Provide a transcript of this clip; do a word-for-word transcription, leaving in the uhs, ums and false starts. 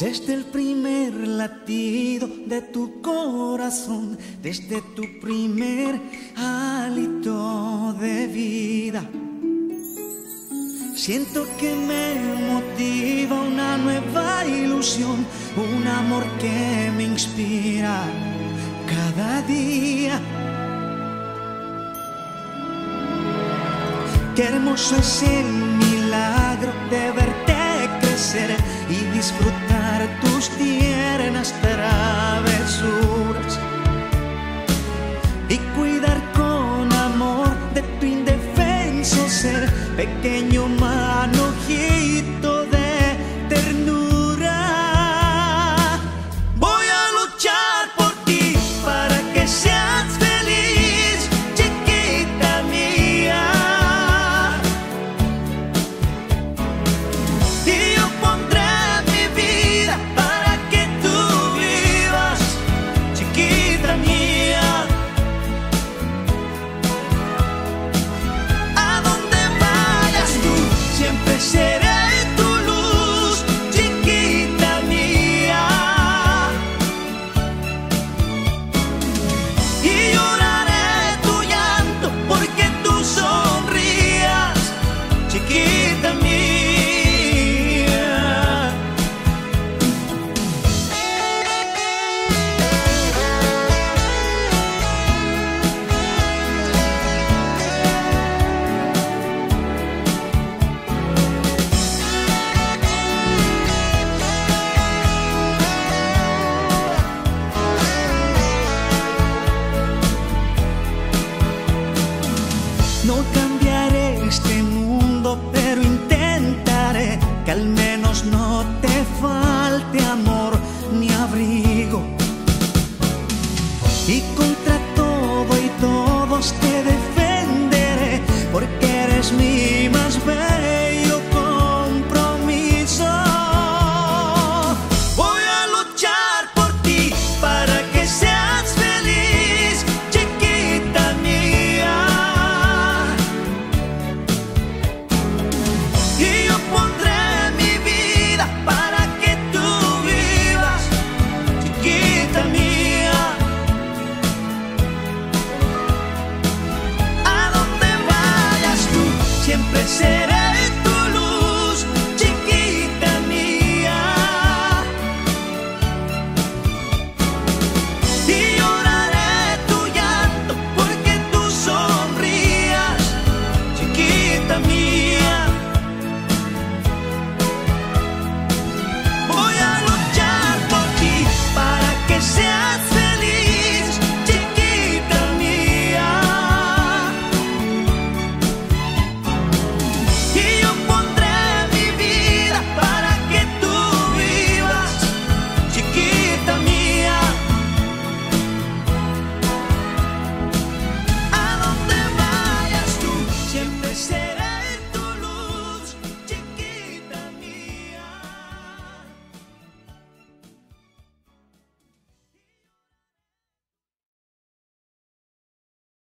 Desde el primer latido de tu corazón, desde tu primer hálito de vida, siento que me motiva una nueva ilusión, un amor que me inspira cada día. Qué hermoso es el milagro de verte crecer y disfrutar tus tiernas travesuras y cuidar con amor de tu indefenso ser pequeño.